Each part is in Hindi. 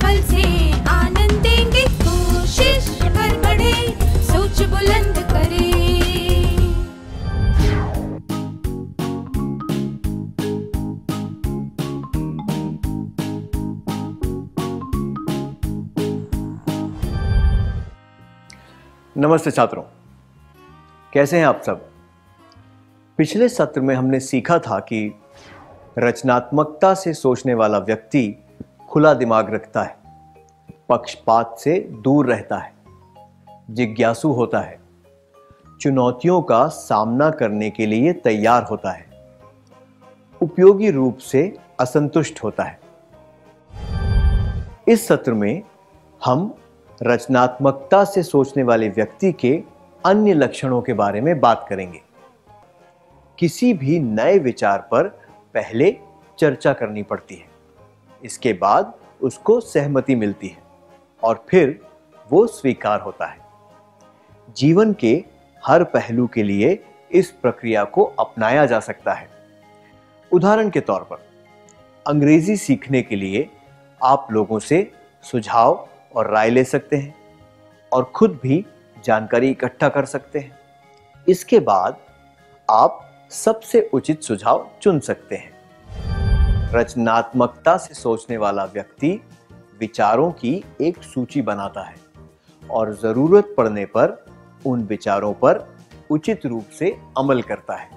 कल से आनंदेंगे, कोशिश कर बढ़े, सोच बुलंद करे। नमस्ते छात्रों, कैसे हैं आप सब। पिछले सत्र में हमने सीखा था कि रचनात्मकता से सोचने वाला व्यक्ति खुला दिमाग रखता है, पक्षपात से दूर रहता है, जिज्ञासु होता है, चुनौतियों का सामना करने के लिए तैयार होता है, उपयोगी रूप से असंतुष्ट होता है। इस सत्र में हम रचनात्मकता से सोचने वाले व्यक्ति के अन्य लक्षणों के बारे में बात करेंगे। किसी भी नए विचार पर पहले चर्चा करनी पड़ती है, इसके बाद उसको सहमति मिलती है और फिर वो स्वीकार होता है। जीवन के हर पहलू के लिए इस प्रक्रिया को अपनाया जा सकता है। उदाहरण के तौर पर अंग्रेजी सीखने के लिए आप लोगों से सुझाव और राय ले सकते हैं और खुद भी जानकारी इकट्ठा कर सकते हैं। इसके बाद आप सबसे उचित सुझाव चुन सकते हैं। रचनात्मकता से सोचने वाला व्यक्ति विचारों की एक सूची बनाता है और जरूरत पड़ने पर उन विचारों पर उचित रूप से अमल करता है।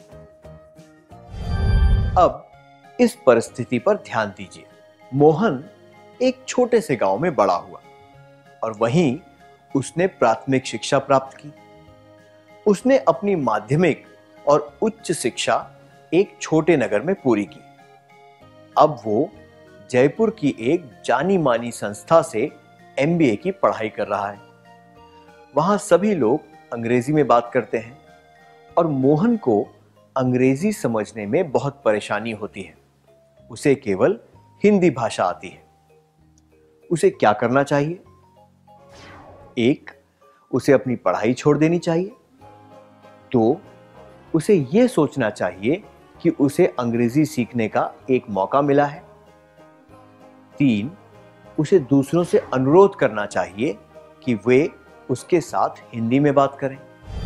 अब इस परिस्थिति पर ध्यान दीजिए। मोहन एक छोटे से गांव में बड़ा हुआ और वहीं उसने प्राथमिक शिक्षा प्राप्त की। उसने अपनी माध्यमिक और उच्च शिक्षा एक छोटे नगर में पूरी की। अब वो जयपुर की एक जानी मानी संस्था से MBA की पढ़ाई कर रहा है। वहां सभी लोग अंग्रेजी में बात करते हैं और मोहन को अंग्रेजी समझने में बहुत परेशानी होती है। उसे केवल हिंदी भाषा आती है। उसे क्या करना चाहिए? एक, उसे अपनी पढ़ाई छोड़ देनी चाहिए। दो, उसे यह सोचना चाहिए कि उसे अंग्रेजी सीखने का एक मौका मिला है। तीन, उसे दूसरों से अनुरोध करना चाहिए कि वे उसके साथ हिंदी में बात करें।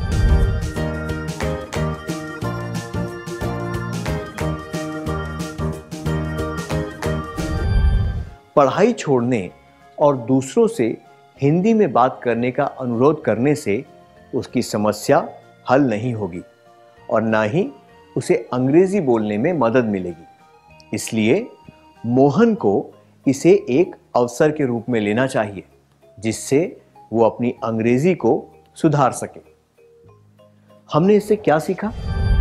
पढ़ाई छोड़ने और दूसरों से हिंदी में बात करने का अनुरोध करने से उसकी समस्या हल नहीं होगी और ना ही उसे अंग्रेजी बोलने में मदद मिलेगी। इसलिए मोहन को इसे एक अवसर के रूप में लेना चाहिए जिससे वो अपनी अंग्रेजी को सुधार सके। हमने इससे क्या सीखा?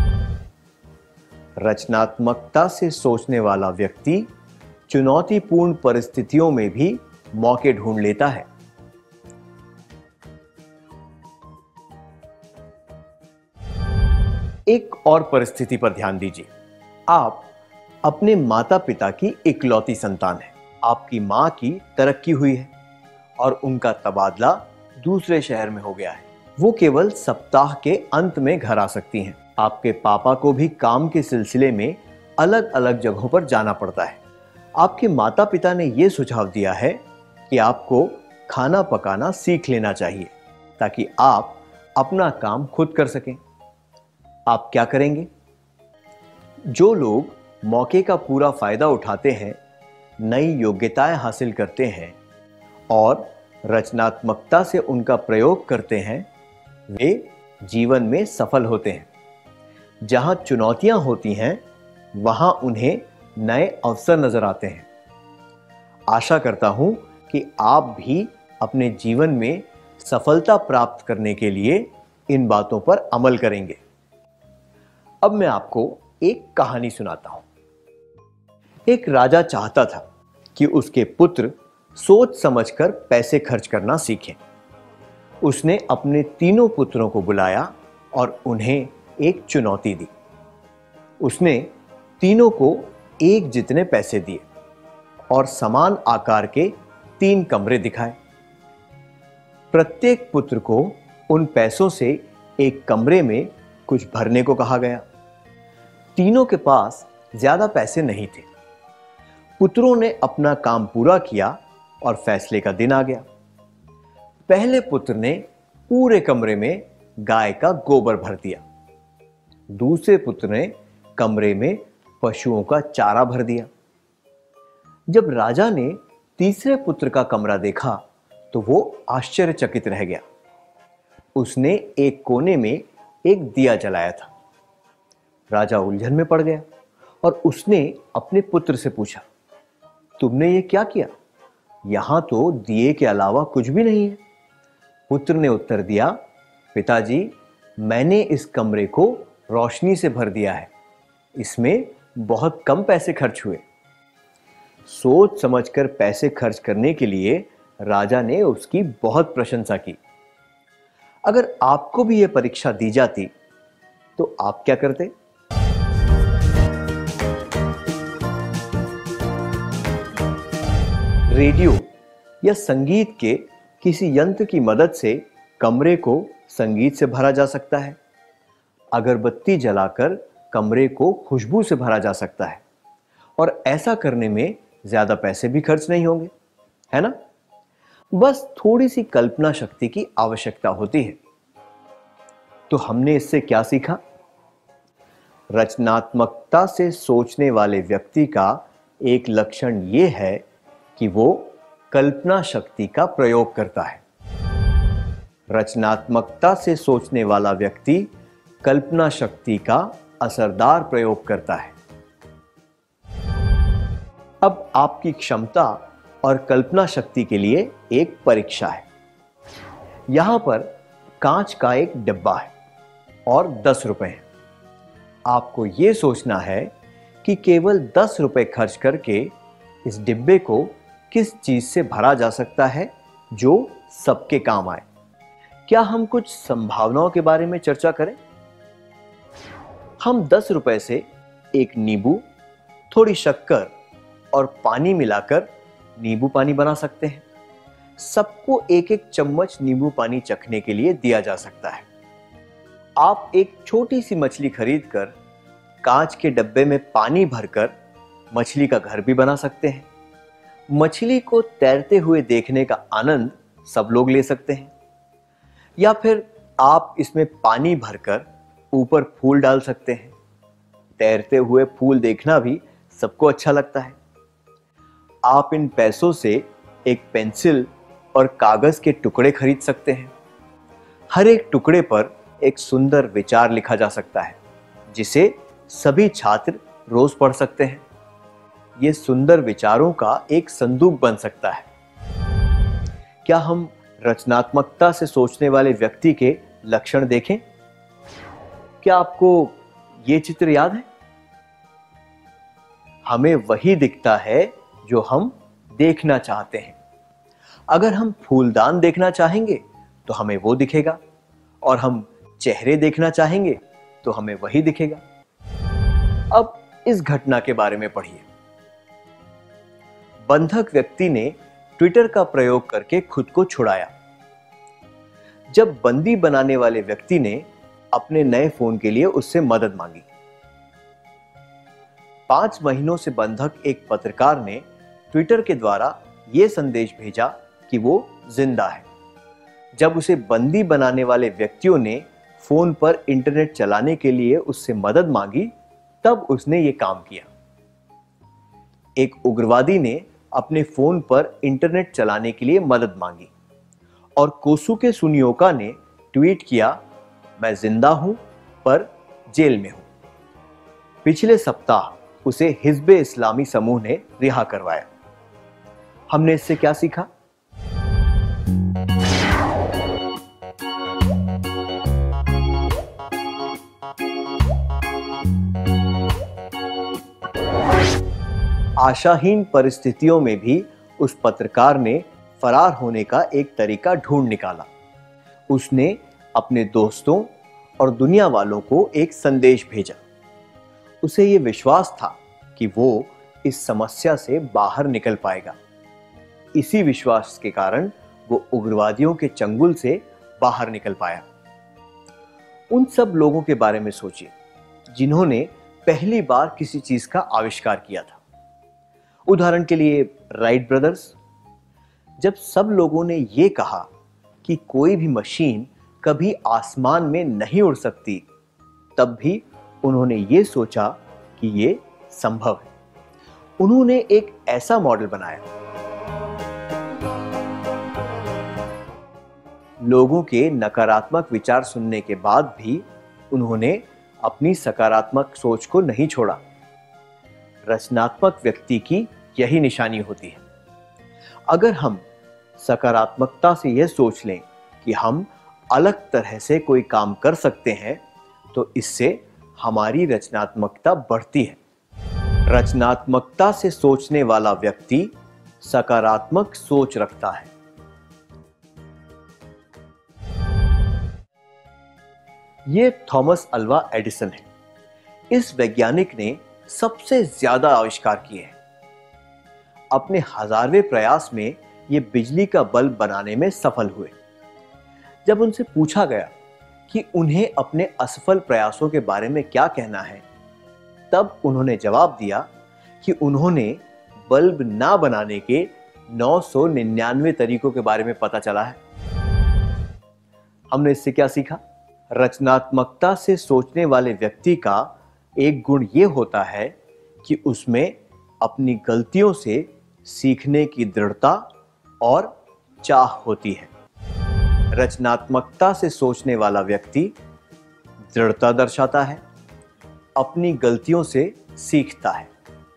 रचनात्मकता से सोचने वाला व्यक्ति चुनौतीपूर्ण परिस्थितियों में भी मौके ढूंढ लेता है। एक और परिस्थिति पर ध्यान दीजिए। आप अपने माता पिता की इकलौती संतान हैं। आपकी मां की तरक्की हुई है और उनका तबादला दूसरे शहर में हो गया है। वो केवल सप्ताह के अंत में घर आ सकती हैं। आपके पापा को भी काम के सिलसिले में अलग अलग जगहों पर जाना पड़ता है। आपके माता पिता ने यह सुझाव दिया है कि आपको खाना पकाना सीख लेना चाहिए ताकि आप अपना काम खुद कर सकें। आप क्या करेंगे? जो लोग मौके का पूरा फायदा उठाते हैं, नई योग्यताएं हासिल करते हैं और रचनात्मकता से उनका प्रयोग करते हैं, वे जीवन में सफल होते हैं। जहां चुनौतियां होती हैं, वहां उन्हें नए अवसर नजर आते हैं। आशा करता हूं कि आप भी अपने जीवन में सफलता प्राप्त करने के लिए इन बातों पर अमल करेंगे। अब मैं आपको एक कहानी सुनाता हूं। एक राजा चाहता था कि उसके पुत्र सोच समझकर पैसे खर्च करना सीखें। उसने अपने तीनों पुत्रों को बुलाया और उन्हें एक चुनौती दी। उसने तीनों को एक जितने पैसे दिए और समान आकार के 3 कमरे दिखाए। प्रत्येक पुत्र को उन पैसों से एक कमरे में कुछ भरने को कहा गया। तीनों के पास ज्यादा पैसे नहीं थे। पुत्रों ने अपना काम पूरा किया और फैसले का दिन आ गया। पहले पुत्र ने पूरे कमरे में गाय का गोबर भर दिया। दूसरे पुत्र ने कमरे में पशुओं का चारा भर दिया। जब राजा ने तीसरे पुत्र का कमरा देखा तो वो आश्चर्यचकित रह गया। उसने एक कोने में एक दिया जलाया था। राजा उलझन में पड़ गया और उसने अपने पुत्र से पूछा, तुमने ये क्या किया? यहां तो दिए के अलावा कुछ भी नहीं है। पुत्र ने उत्तर दिया, पिताजी, मैंने इस कमरे को रोशनी से भर दिया है। इसमें बहुत कम पैसे खर्च हुए। सोच समझकर पैसे खर्च करने के लिए राजा ने उसकी बहुत प्रशंसा की। अगर आपको भी यह परीक्षा दी जाती तो आप क्या करते? रेडियो या संगीत के किसी यंत्र की मदद से कमरे को संगीत से भरा जा सकता है। अगरबत्ती जलाकर कमरे को खुशबू से भरा जा सकता है और ऐसा करने में ज्यादा पैसे भी खर्च नहीं होंगे, है ना? बस थोड़ी सी कल्पना शक्ति की आवश्यकता होती है। तो हमने इससे क्या सीखा? रचनात्मकता से सोचने वाले व्यक्ति का एक लक्षण यह है कि वो कल्पना शक्ति का प्रयोग करता है। रचनात्मकता से सोचने वाला व्यक्ति कल्पना शक्ति का असरदार प्रयोग करता है। अब आपकी क्षमता और कल्पना शक्ति के लिए एक परीक्षा है। यहां पर कांच का एक डिब्बा है और 10 रुपए हैं। आपको यह सोचना है कि केवल 10 रुपए खर्च करके इस डिब्बे को किस चीज से भरा जा सकता है जो सबके काम आए। क्या हम कुछ संभावनाओं के बारे में चर्चा करें? हम 10 रुपए से एक नींबू, थोड़ी शक्कर और पानी मिलाकर नींबू पानी बना सकते हैं। सबको एक एक चम्मच नींबू पानी चखने के लिए दिया जा सकता है। आप एक छोटी सी मछली खरीदकर कांच के डब्बे में पानी भरकर मछली का घर भी बना सकते हैं। मछली को तैरते हुए देखने का आनंद सब लोग ले सकते हैं। या फिर आप इसमें पानी भरकर ऊपर फूल डाल सकते हैं। तैरते हुए फूल देखना भी सबको अच्छा लगता है। आप इन पैसों से एक पेंसिल और कागज के टुकड़े खरीद सकते हैं। हर एक टुकड़े पर एक सुंदर विचार लिखा जा सकता है जिसे सभी छात्र रोज पढ़ सकते हैं। ये सुंदर विचारों का एक संदूक बन सकता है। क्या हम रचनात्मकता से सोचने वाले व्यक्ति के लक्षण देखें? क्या आपको ये चित्र याद है? हमें वही दिखता है जो हम देखना चाहते हैं। अगर हम फूलदान देखना चाहेंगे तो हमें वो दिखेगा और हम चेहरे देखना चाहेंगे तो हमें वही दिखेगा। अब इस घटना के बारे में पढ़िए। बंधक व्यक्ति ने ट्विटर का प्रयोग करके खुद को छुड़ाया। जब बंदी बनाने वाले व्यक्ति ने अपने नए फोन के लिए उससे मदद मांगी। 5 महीनों से बंधक एक पत्रकार ने ट्विटर के द्वारा यह संदेश भेजा कि वो जिंदा है। जब उसे बंदी बनाने वाले व्यक्तियों ने फोन पर इंटरनेट चलाने के लिए उससे मदद मांगी, तब उसने ये काम किया। एक उग्रवादी ने अपने फोन पर इंटरनेट चलाने के लिए मदद मांगी और कोसुके सुनियोका ने ट्वीट किया, मैं जिंदा हूं पर जेल में हूं। पिछले सप्ताह उसे हिज़्ब इस्लामी समूह ने रिहा करवाया। हमने इससे क्या सीखा? आशाहीन परिस्थितियों में भी उस पत्रकार ने फरार होने का एक तरीका ढूंढ निकाला। उसने अपने दोस्तों और दुनिया वालों को एक संदेश भेजा। उसे यह विश्वास था कि वो इस समस्या से बाहर निकल पाएगा। इसी विश्वास के कारण वो उग्रवादियों के चंगुल से बाहर निकल पाया। उन सब लोगों के बारे में सोचिए जिन्होंने पहली बार किसी चीज का आविष्कार किया था। उदाहरण के लिए राइट ब्रदर्स। जब सब लोगों ने ये कहा कि कोई भी मशीन कभी आसमान में नहीं उड़ सकती, तब भी उन्होंने ये सोचा कि ये संभव है। उन्होंने एक ऐसा मॉडल बनाया। लोगों के नकारात्मक विचार सुनने के बाद भी उन्होंने अपनी सकारात्मक सोच को नहीं छोड़ा। रचनात्मक व्यक्ति की यही निशानी होती है। अगर हम सकारात्मकता से यह सोच लें कि हम अलग तरह से कोई काम कर सकते हैं, तो इससे हमारी रचनात्मकता बढ़ती है। रचनात्मकता से सोचने वाला व्यक्ति सकारात्मक सोच रखता है। ये थॉमस अल्वा एडिसन है। इस वैज्ञानिक ने सबसे ज्यादा आविष्कार किए हैं। अपने 1000वें प्रयास में ये बिजली का बल्ब बनाने में सफल हुए। जब उनसे पूछा गया कि उन्हें अपने असफल प्रयासों के बारे में क्या कहना है, तब उन्होंने जवाब दिया कि उन्होंने बल्ब ना बनाने के 999 तरीकों के बारे में पता चला है। हमने इससे क्या सीखा? रचनात्मकता से सोचने वाले व्यक्ति का एक गुण यह होता है कि उसमें अपनी गलतियों से सीखने की दृढ़ता और चाह होती है। रचनात्मकता से सोचने वाला व्यक्ति दृढ़ता दर्शाता है, अपनी गलतियों से सीखता है।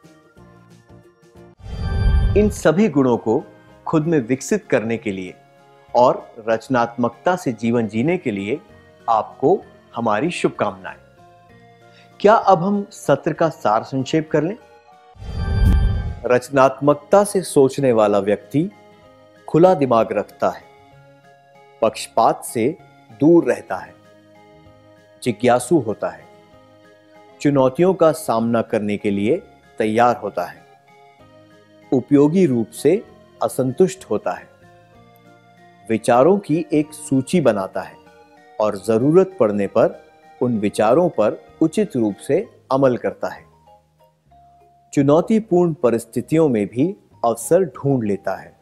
इन सभी गुणों को खुद में विकसित करने के लिए और रचनात्मकता से जीवन जीने के लिए आपको हमारी शुभकामनाएं। क्या अब हम सत्र का सार संक्षेप कर लें? रचनात्मकता से सोचने वाला व्यक्ति खुला दिमाग रखता है, पक्षपात से दूर रहता है, जिज्ञासु होता है, चुनौतियों का सामना करने के लिए तैयार होता है, उपयोगी रूप से असंतुष्ट होता है, विचारों की एक सूची बनाता है और जरूरत पड़ने पर उन विचारों पर उचित रूप से अमल करता है, चुनौतीपूर्ण परिस्थितियों में भी अवसर ढूंढ लेता है,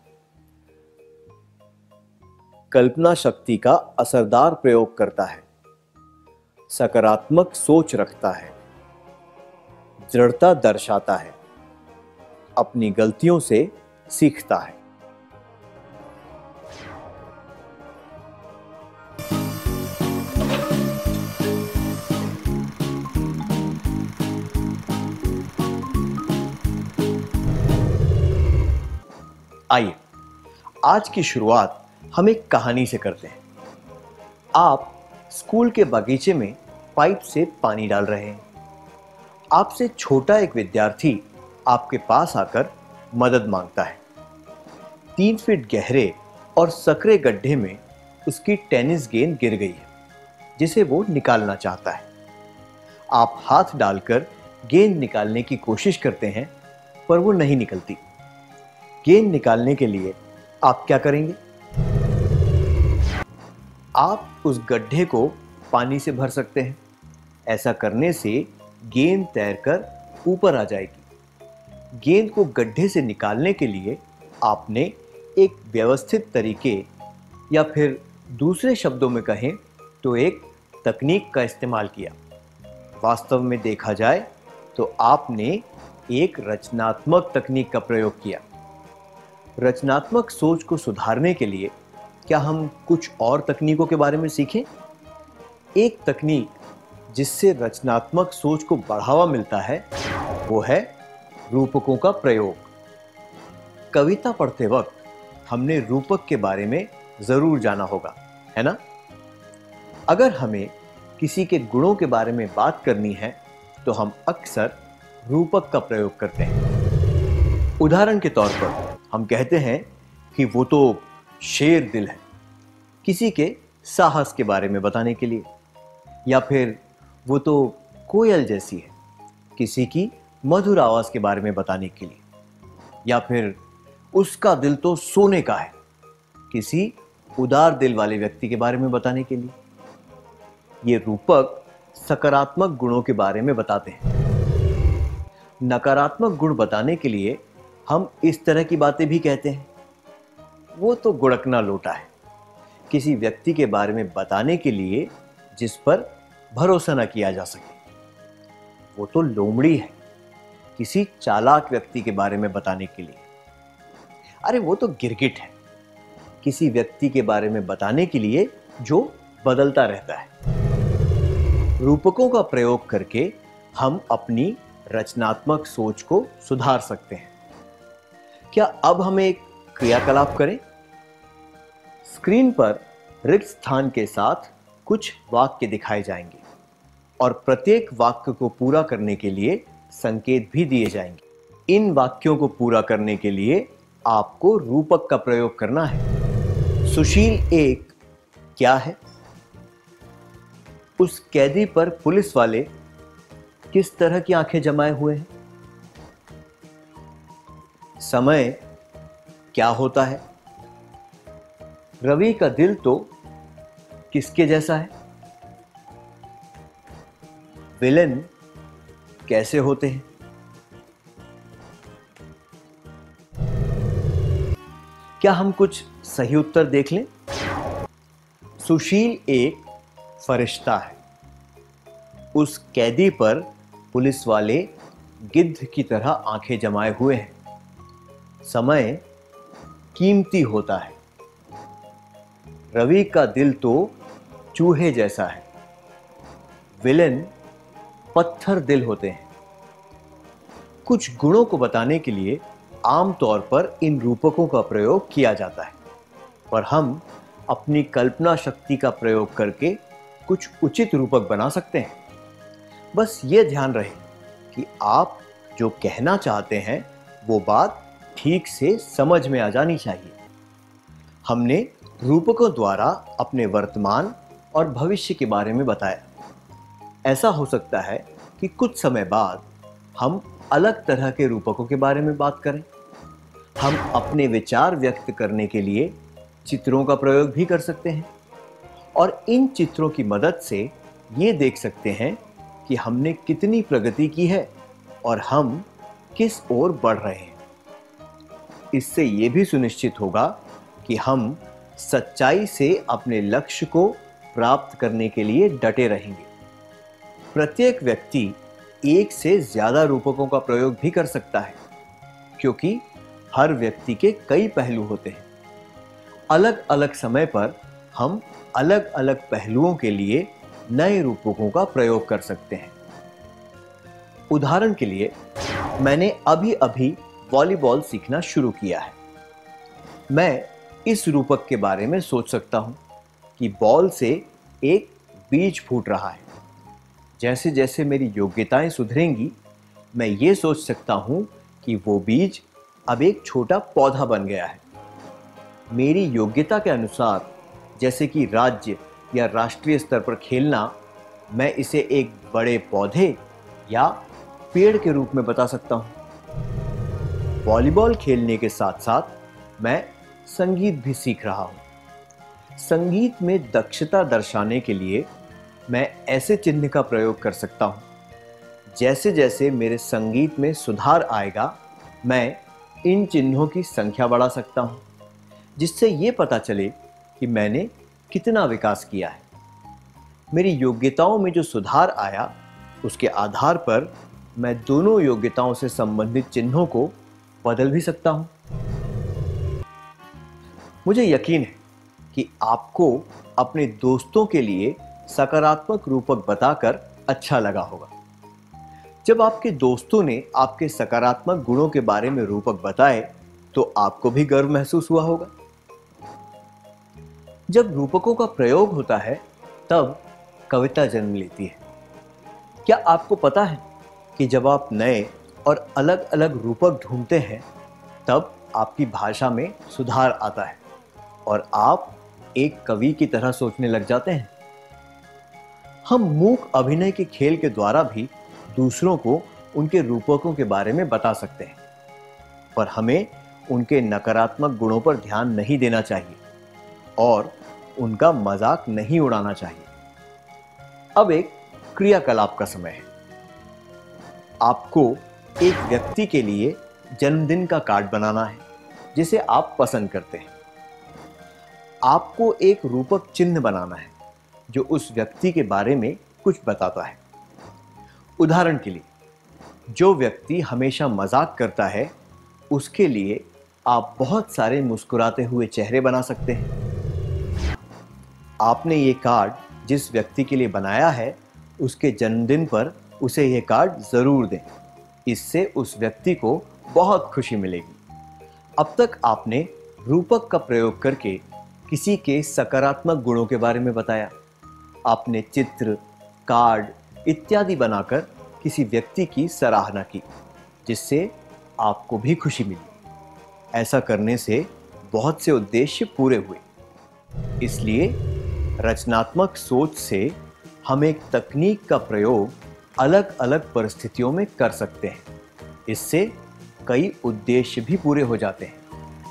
कल्पना शक्ति का असरदार प्रयोग करता है, सकारात्मक सोच रखता है, दृढ़ता दर्शाता है, अपनी गलतियों से सीखता है। आइए आज की शुरुआत हम एक कहानी से करते हैं। आप स्कूल के बगीचे में पाइप से पानी डाल रहे हैं। आपसे छोटा एक विद्यार्थी आपके पास आकर मदद मांगता है। 3 फीट गहरे और सकरे गड्ढे में उसकी टेनिस गेंद गिर गई है, जिसे वो निकालना चाहता है। आप हाथ डालकर गेंद निकालने की कोशिश करते हैं, पर वो नहीं निकलती। गेंद निकालने के लिए आप क्या करेंगे? आप उस गड्ढे को पानी से भर सकते हैं। ऐसा करने से गेंद तैरकर ऊपर आ जाएगी। गेंद को गड्ढे से निकालने के लिए आपने एक व्यवस्थित तरीके, या फिर दूसरे शब्दों में कहें तो एक तकनीक का इस्तेमाल किया। वास्तव में देखा जाए तो आपने एक रचनात्मक तकनीक का प्रयोग किया। रचनात्मक सोच को सुधारने के लिए क्या हम कुछ और तकनीकों के बारे में सीखें? एक तकनीक जिससे रचनात्मक सोच को बढ़ावा मिलता है, वो है रूपकों का प्रयोग। कविता पढ़ते वक्त हमने रूपक के बारे में जरूर जाना होगा, है ना? अगर हमें किसी के गुणों के बारे में बात करनी है तो हम अक्सर रूपक का प्रयोग करते हैं। उदाहरण के तौर पर हम कहते हैं कि वो तो शेर दिल है, किसी के साहस के बारे में बताने के लिए, या फिर वो तो कोयल जैसी है, किसी की मधुर आवाज के बारे में बताने के लिए, या फिर उसका दिल तो सोने का है, किसी उदार दिल वाले व्यक्ति के बारे में बताने के लिए। ये रूपक सकारात्मक गुणों के बारे में बताते हैं। नकारात्मक गुण बताने के लिए हम इस तरह की बातें भी कहते हैं। वो तो गुड़कना लोटा है, किसी व्यक्ति के बारे में बताने के लिए जिस पर भरोसा न किया जा सके। वो तो लोमड़ी है, किसी चालाक व्यक्ति के बारे में बताने के लिए। अरे वो तो गिरगिट है, किसी व्यक्ति के बारे में बताने के लिए जो बदलता रहता है। रूपकों का प्रयोग करके हम अपनी रचनात्मक सोच को सुधार सकते हैं। क्या अब हम एक क्रियाकलाप करें? स्क्रीन पर रिक्त स्थान के साथ कुछ वाक्य दिखाए जाएंगे और प्रत्येक वाक्य को पूरा करने के लिए संकेत भी दिए जाएंगे। इन वाक्यों को पूरा करने के लिए आपको रूपक का प्रयोग करना है। सुशील एक क्या है? उस कैदी पर पुलिस वाले किस तरह की आंखें जमाए हुए हैं? समय क्या होता है? रवि का दिल तो किसके जैसा है? विलेन कैसे होते हैं? क्या हम कुछ सही उत्तर देख लें? सुशील एक फरिश्ता है। उस कैदी पर पुलिस वाले गिद्ध की तरह आंखें जमाए हुए हैं। समय कीमती होता है। रवि का दिल तो चूहे जैसा है। विलेन पत्थर दिल होते हैं। कुछ गुणों को बताने के लिए आमतौर पर इन रूपकों का प्रयोग किया जाता है, पर हम अपनी कल्पना शक्ति का प्रयोग करके कुछ उचित रूपक बना सकते हैं। बस ये ध्यान रहे कि आप जो कहना चाहते हैं वो बात ठीक से समझ में आ जानी चाहिए। हमने रूपकों द्वारा अपने वर्तमान और भविष्य के बारे में बताया। ऐसा हो सकता है कि कुछ समय बाद हम अलग तरह के रूपकों के बारे में बात करें। हम अपने विचार व्यक्त करने के लिए चित्रों का प्रयोग भी कर सकते हैं और इन चित्रों की मदद से ये देख सकते हैं कि हमने कितनी प्रगति की है और हम किस ओर बढ़ रहे हैं। इससे ये भी सुनिश्चित होगा कि हम सच्चाई से अपने लक्ष्य को प्राप्त करने के लिए डटे रहेंगे। प्रत्येक व्यक्ति एक से ज्यादा रूपकों का प्रयोग भी कर सकता है, क्योंकि हर व्यक्ति के कई पहलू होते हैं। अलग अलग समय पर हम अलग अलग पहलुओं के लिए नए रूपकों का प्रयोग कर सकते हैं। उदाहरण के लिए, मैंने अभी अभी वॉलीबॉल सीखना शुरू किया है। मैं इस रूपक के बारे में सोच सकता हूं कि बॉल से एक बीज फूट रहा है। जैसे जैसे मेरी योग्यताएं सुधरेंगी, मैं ये सोच सकता हूं कि वो बीज अब एक छोटा पौधा बन गया है। मेरी योग्यता के अनुसार, जैसे कि राज्य या राष्ट्रीय स्तर पर खेलना, मैं इसे एक बड़े पौधे या पेड़ के रूप में बता सकता हूं। वॉलीबॉल खेलने के साथ साथ मैं संगीत भी सीख रहा हूं। संगीत में दक्षता दर्शाने के लिए मैं ऐसे चिन्ह का प्रयोग कर सकता हूं। जैसे जैसे मेरे संगीत में सुधार आएगा, मैं इन चिन्हों की संख्या बढ़ा सकता हूं, जिससे ये पता चले कि मैंने कितना विकास किया है। मेरी योग्यताओं में जो सुधार आया, उसके आधार पर मैं दोनों योग्यताओं से संबंधित चिन्हों को बदल भी सकता हूं। मुझे यकीन है कि आपको अपने दोस्तों के लिए सकारात्मक रूपक बताकर अच्छा लगा होगा। जब आपके दोस्तों ने आपके सकारात्मक गुणों के बारे में रूपक बताए, तो आपको भी गर्व महसूस हुआ होगा। जब रूपकों का प्रयोग होता है, तब कविता जन्म लेती है। क्या आपको पता है कि जब आप नए और अलग अलग रूपक ढूंढते हैं, तब आपकी भाषा में सुधार आता है और आप एक कवि की तरह सोचने लग जाते हैं। हम मूक अभिनय के खेल के द्वारा भी दूसरों को उनके रूपकों के बारे में बता सकते हैं, पर हमें उनके नकारात्मक गुणों पर ध्यान नहीं देना चाहिए और उनका मजाक नहीं उड़ाना चाहिए। अब एक क्रियाकलाप का समय है। आपको एक व्यक्ति के लिए जन्मदिन का कार्ड बनाना है जिसे आप पसंद करते हैं। आपको एक रूपक चिन्ह बनाना है जो उस व्यक्ति के बारे में कुछ बताता है। उदाहरण के लिए, जो व्यक्ति हमेशा मजाक करता है उसके लिए आप बहुत सारे मुस्कुराते हुए चेहरे बना सकते हैं। आपने ये कार्ड जिस व्यक्ति के लिए बनाया है उसके जन्मदिन पर उसे ये कार्ड जरूर दें। इससे उस व्यक्ति को बहुत खुशी मिलेगी। अब तक आपने रूपक का प्रयोग करके किसी के सकारात्मक गुणों के बारे में बताया। आपने चित्र, कार्ड इत्यादि बनाकर किसी व्यक्ति की सराहना की जिससे आपको भी खुशी मिली। ऐसा करने से बहुत से उद्देश्य पूरे हुए। इसलिए रचनात्मक सोच से हम एक तकनीक का प्रयोग अलग अलग परिस्थितियों में कर सकते हैं। इससे कई उद्देश्य भी पूरे हो जाते हैं।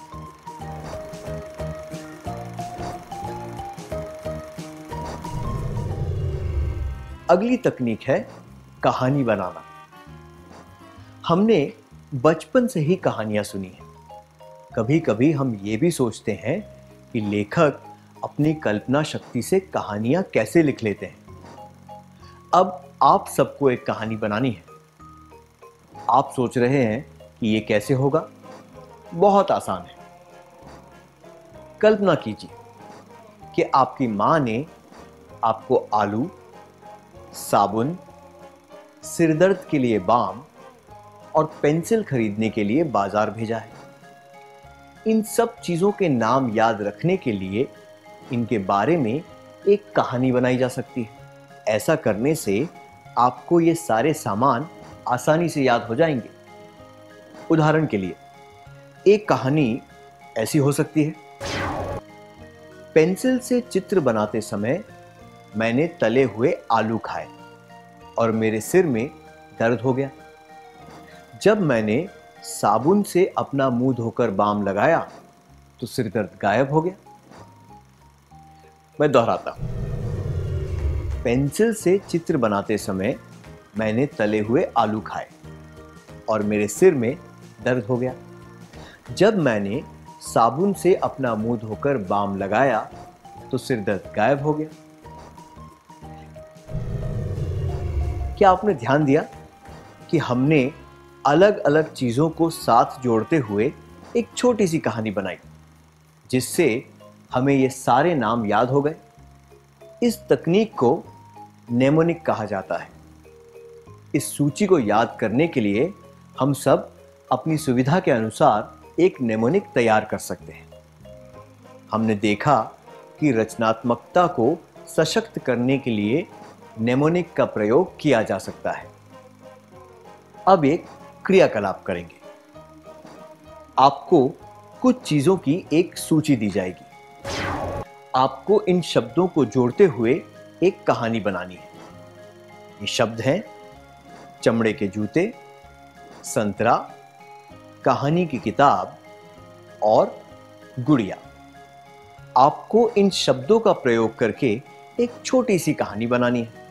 अगली तकनीक है कहानी बनाना। हमने बचपन से ही कहानियां सुनी हैं। कभी कभी हम ये भी सोचते हैं कि लेखक अपनी कल्पना शक्ति से कहानियां कैसे लिख लेते हैं। अब आप सबको एक कहानी बनानी है। आप सोच रहे हैं कि ये कैसे होगा? बहुत आसान है। कल्पना कीजिए कि आपकी मां ने आपको आलू, साबुन, सिरदर्द के लिए बाम और पेंसिल खरीदने के लिए बाजार भेजा है। इन सब चीजों के नाम याद रखने के लिए इनके बारे में एक कहानी बनाई जा सकती है। ऐसा करने से आपको ये सारे सामान आसानी से याद हो जाएंगे। उदाहरण के लिए, एक कहानी ऐसी हो सकती है। पेंसिल से चित्र बनाते समय मैंने तले हुए आलू खाए और मेरे सिर में दर्द हो गया। जब मैंने साबुन से अपना मुंह धोकर बाम लगाया तो सिर दर्द गायब हो गया। मैं दोहराता हूं। पेंसिल से चित्र बनाते समय मैंने तले हुए आलू खाए और मेरे सिर में दर्द हो गया। जब मैंने साबुन से अपना मुंह धोकर बाम लगाया तो सिर दर्द गायब हो गया। क्या आपने ध्यान दिया कि हमने अलग अलग चीजों को साथ जोड़ते हुए एक छोटी सी कहानी बनाई जिससे हमें ये सारे नाम याद हो गए। इस तकनीक को नेमोनिक कहा जाता है। इस सूची को याद करने के लिए हम सब अपनी सुविधा के अनुसार एक नेमोनिक तैयार कर सकते हैं। हमने देखा कि रचनात्मकता को सशक्त करने के लिए नेमोनिक का प्रयोग किया जा सकता है। अब एक क्रियाकलाप करेंगे। आपको कुछ चीजों की एक सूची दी जाएगी। आपको इन शब्दों को जोड़ते हुए एक कहानी बनानी है। ये शब्द हैं चमड़े के जूते, संतरा, कहानी की किताब और गुड़िया। आपको इन शब्दों का प्रयोग करके एक छोटी सी कहानी बनानी है।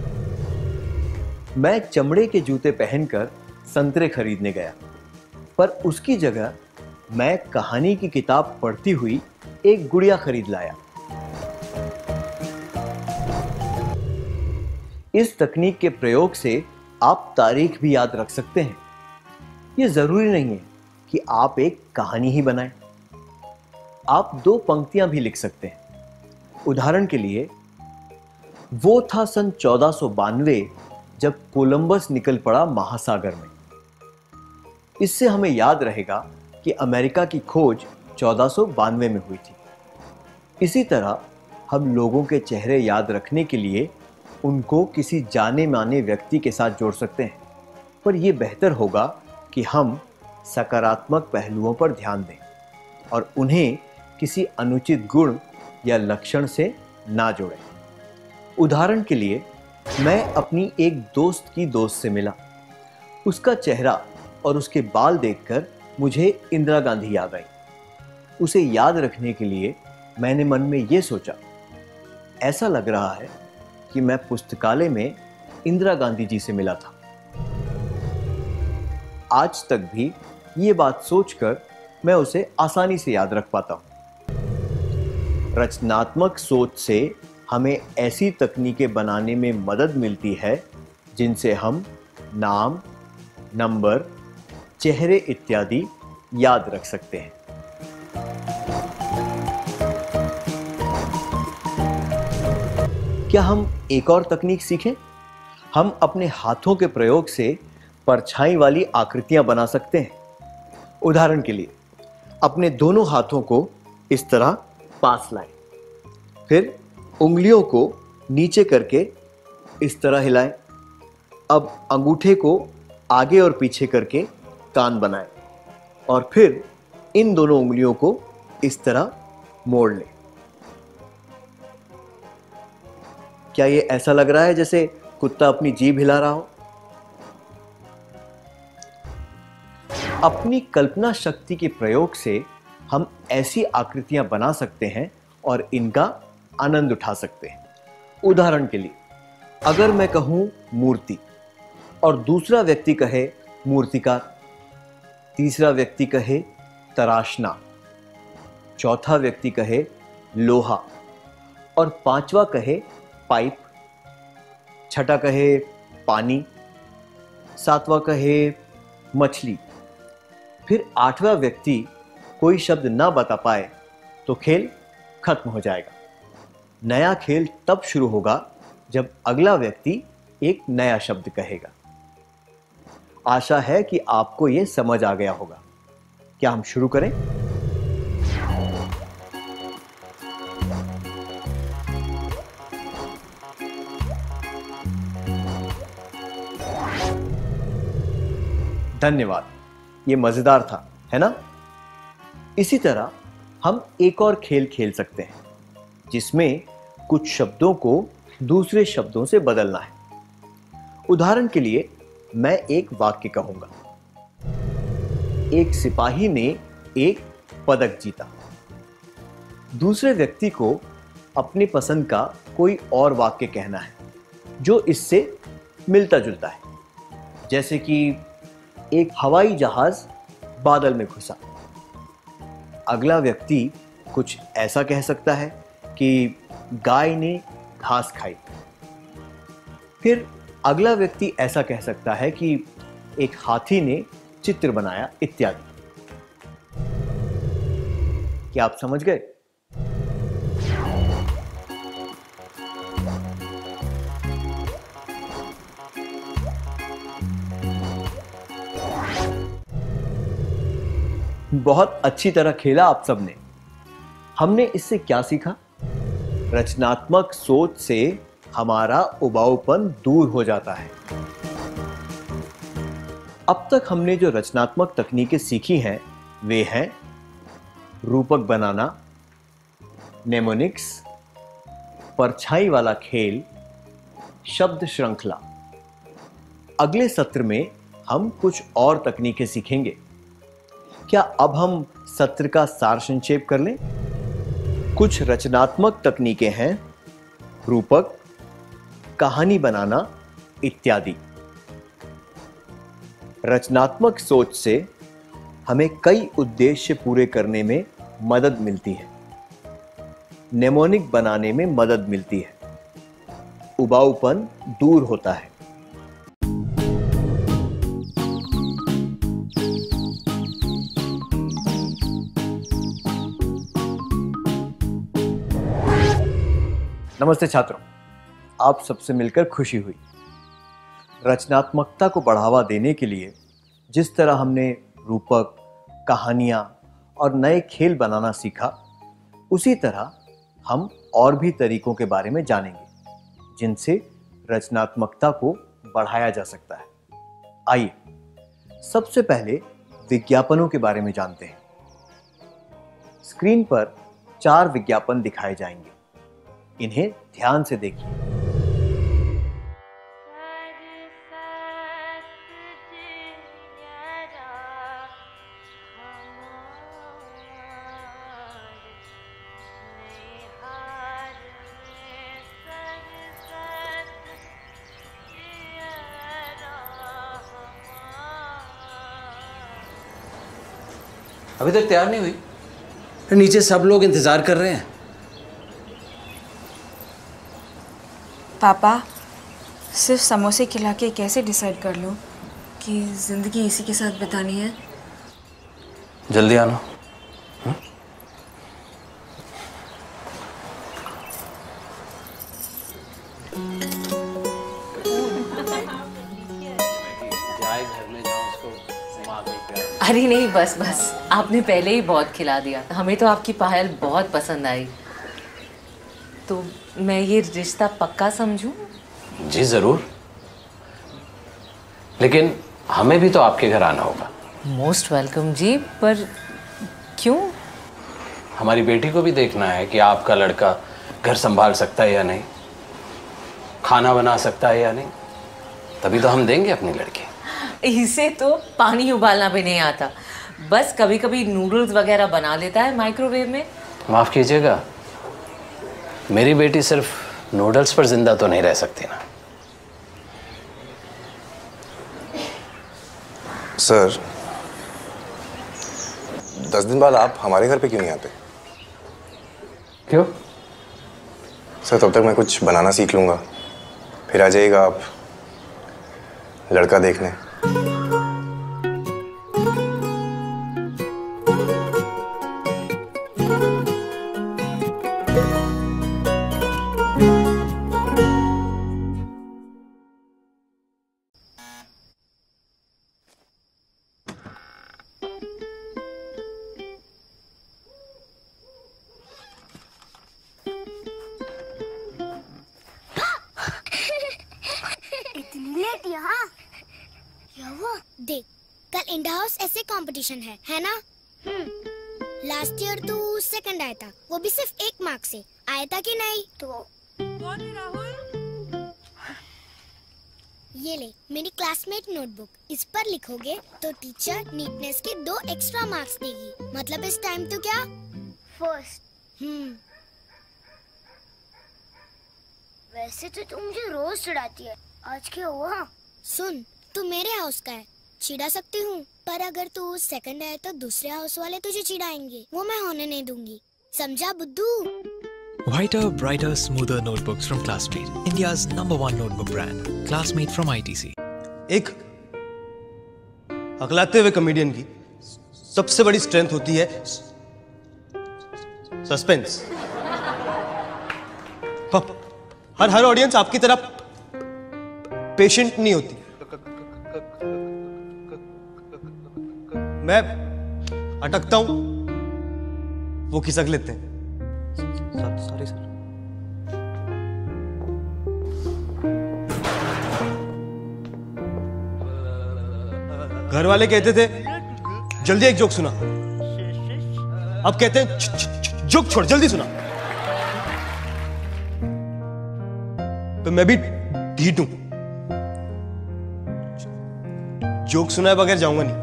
मैं चमड़े के जूते पहनकर संतरे खरीदने गया, पर उसकी जगह मैं कहानी की किताब पढ़ती हुई एक गुड़िया खरीद लाया। इस तकनीक के प्रयोग से आप तारीख भी याद रख सकते हैं। यह जरूरी नहीं है कि आप एक कहानी ही बनाएं। आप 2 पंक्तियां भी लिख सकते हैं। उदाहरण के लिए, वो था सन 1492 जब कोलंबस निकल पड़ा महासागर में। इससे हमें याद रहेगा कि अमेरिका की खोज 1492 में हुई थी। इसी तरह हम लोगों के चेहरे याद रखने के लिए उनको किसी जाने माने व्यक्ति के साथ जोड़ सकते हैं, पर यह बेहतर होगा कि हम सकारात्मक पहलुओं पर ध्यान दें और उन्हें किसी अनुचित गुण या लक्षण से ना जोड़ें। उदाहरण के लिए, मैं अपनी एक दोस्त की दोस्त से मिला। उसका चेहरा और उसके बाल देखकर मुझे इंदिरा गांधी याद आई। उसे याद रखने के लिए मैंने मन में यह सोचा, ऐसा लग रहा है कि मैं पुस्तकालय में इंदिरा गांधी जी से मिला था। आज तक भी ये बात सोचकर मैं उसे आसानी से याद रख पाता हूं। रचनात्मक सोच से हमें ऐसी तकनीकें बनाने में मदद मिलती है जिनसे हम नाम, नंबर, चेहरे इत्यादि याद रख सकते हैं। क्या हम एक और तकनीक सीखें? हम अपने हाथों के प्रयोग से परछाई वाली आकृतियां बना सकते हैं। उदाहरण के लिए अपने दोनों हाथों को इस तरह पास लाएं, फिर उंगलियों को नीचे करके इस तरह हिलाएं। अब अंगूठे को आगे और पीछे करके कान बनाएं और फिर इन दोनों उंगलियों को इस तरह मोड़ लें। क्या ये ऐसा लग रहा है जैसे कुत्ता अपनी जीभ हिला रहा हो? अपनी कल्पना शक्ति के प्रयोग से हम ऐसी आकृतियां बना सकते हैं और इनका आनंद उठा सकते हैं। उदाहरण के लिए अगर मैं कहूं मूर्ति और दूसरा व्यक्ति कहे मूर्तिकार, तीसरा व्यक्ति कहे तराशना, चौथा व्यक्ति कहे लोहा और पांचवा कहे पाइप, छठा कहे पानी, सातवां कहे मछली, फिर आठवां व्यक्ति कोई शब्द ना बता पाए तो खेल खत्म हो जाएगा। नया खेल तब शुरू होगा जब अगला व्यक्ति एक नया शब्द कहेगा। आशा है कि आपको यह समझ आ गया होगा। क्या हम शुरू करें? धन्यवाद, ये मजेदार था, है ना? इसी तरह हम एक और खेल खेल सकते हैं जिसमें कुछ शब्दों को दूसरे शब्दों से बदलना है। उदाहरण के लिए मैं एक वाक्य कहूंगा। एक सिपाही ने एक पदक जीता। दूसरे व्यक्ति को अपनी पसंद का कोई और वाक्य कहना है जो इससे मिलता जुलता है, जैसे कि एक हवाई जहाज बादल में घुसा। अगला व्यक्ति कुछ ऐसा कह सकता है कि गाय ने घास खाई। फिर अगला व्यक्ति ऐसा कह सकता है कि एक हाथी ने चित्र बनाया इत्यादि। क्या आप समझ गए? बहुत अच्छी तरह खेला आप सबने। हमने इससे क्या सीखा? रचनात्मक सोच से हमारा उबाऊपन दूर हो जाता है। अब तक हमने जो रचनात्मक तकनीकें सीखी हैं वे हैं रूपक बनाना, नेमोनिक्स, परछाई वाला खेल, शब्द श्रृंखला। अगले सत्र में हम कुछ और तकनीकें सीखेंगे। क्या अब हम सत्र का सार संक्षेप कर लें? कुछ रचनात्मक तकनीकें हैं रूपक, कहानी बनाना इत्यादि। रचनात्मक सोच से हमें कई उद्देश्य पूरे करने में मदद मिलती है, नेमोनिक बनाने में मदद मिलती है, उबाऊपन दूर होता है। नमस्ते छात्रों, आप सबसे मिलकर खुशी हुई। रचनात्मकता को बढ़ावा देने के लिए जिस तरह हमने रूपक, कहानियाँ और नए खेल बनाना सीखा, उसी तरह हम और भी तरीकों के बारे में जानेंगे जिनसे रचनात्मकता को बढ़ाया जा सकता है। आइए सबसे पहले विज्ञापनों के बारे में जानते हैं। स्क्रीन पर 4 विज्ञापन दिखाए जाएंगे, इन्हें ध्यान से देखिए। अभी तक तैयार नहीं हुई? नीचे सब लोग इंतजार कर रहे हैं। पापा, सिर्फ समोसे खिला के कैसे डिसाइड कर लो कि ज़िंदगी इसी के साथ बितानी है? जल्दी आना। अरे नहीं, बस बस, आपने पहले ही बहुत खिला दिया। हमें तो आपकी पायल बहुत पसंद आई। तो मैं ये रिश्ता पक्का समझूं? जी जरूर, लेकिन हमें भी तो आपके घर आना होगा। मोस्ट वेलकम जी, पर क्यों? हमारी बेटी को भी देखना है कि आपका लड़का घर संभाल सकता है या नहीं, खाना बना सकता है या नहीं, तभी तो हम देंगे अपनी लड़की। इसे तो पानी उबालना भी नहीं आता, बस कभी कभी नूडल्स वगैरह बना लेता है माइक्रोवेव में। माफ कीजिएगा, मेरी बेटी सिर्फ नूडल्स पर जिंदा तो नहीं रह सकती ना। सर, 10 दिन बाद आप हमारे घर पे क्यों नहीं आते? क्यों? सर, तब तक मैं कुछ बनाना सीख लूंगा, फिर आ जाइएगा आप लड़का देखने। देख, कल इंडा हाउस ऐसे कंपटीशन है ना? लास्ट ईयर तू सेकंड आया था, वो भी सिर्फ 1 मार्क से। आया था कि नहीं? तो कौन है राहुल? ये ले मेरी क्लासमेट नोटबुक, इस पर लिखोगे तो टीचर नीटनेस के 2 एक्स्ट्रा मार्क्स देगी। मतलब इस टाइम तो क्या फर्स्ट। वैसे तो तू मुझे रोज चिढ़ाती है, आज क्या हुआ? सुन, तू मेरे हाउस का है, चिढ़ा सकती हूँ, पर अगर तू सेकंड आए तो दूसरे हाउस वाले तुझे चिढ़ाएंगे, वो मैं होने नहीं दूंगी, समझा बुद्धू? Whiter, brighter, smoother notebooks from Classmate, India's #1 notebook brand. Classmate from ITC. एक अगलाते हुए कॉमेडियन की सबसे बड़ी स्ट्रेंथ होती है सस्पेंस। हर ऑडियंस आपकी तरह पेशेंट नहीं होती। मैं अटकता हूं, वो खिसक लेते हैं। Sorry sir. घर वाले कहते थे जल्दी एक जोक सुना, अब कहते हैं जोक छोड़ जल्दी सुना। तो मैं भी ढीठ हूं, जोक सुनाए बगैर जाऊंगा नहीं।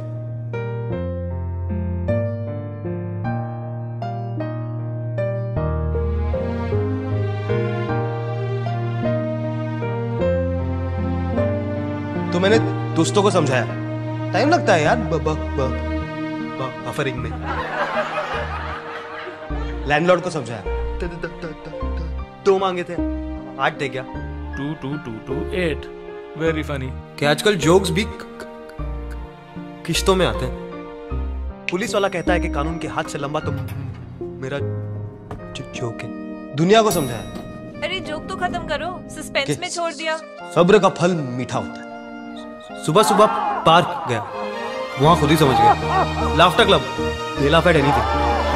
तो मैंने दोस्तों को समझाया, टाइम लगता है यार बफरिंग में। लैंडलॉर्ड को समझाया, 2 मांगे थे, 8 दे गया। 2 2 2 2 8 वेरी फनी। कि आजकल जोक्स भी किश्तों में आते हैं। पुलिस वाला कहता है कि कानून के हाथ से लंबा तो मेरा जोक है। दुनिया को समझाया। अरे जोक तो खत्म करो, सस्पेंस में छोड़ दिया। सब्र का फल मीठा होता है। सुबह सुबह पार्क गया, वहां खुद ही समझ गया। Laughter club, they laugh at anything.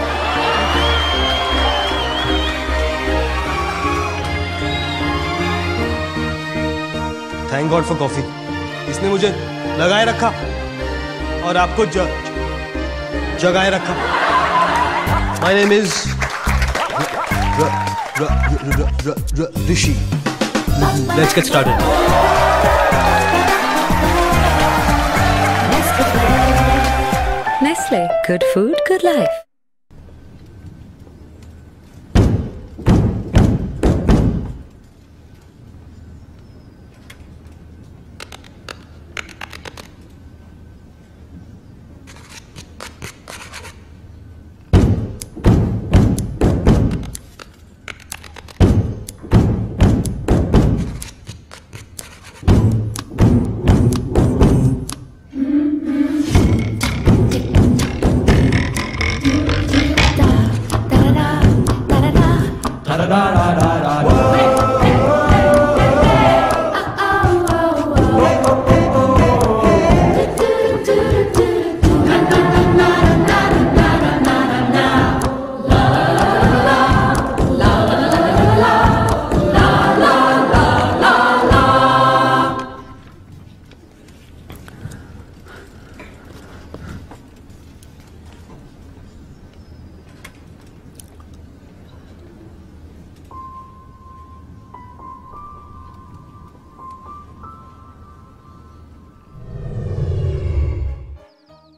Thank god for coffee, इसने मुझे लगाए रखा और आपको जगाए रखा। My name is Rishi. Let's get started. Nestle, good food, good life.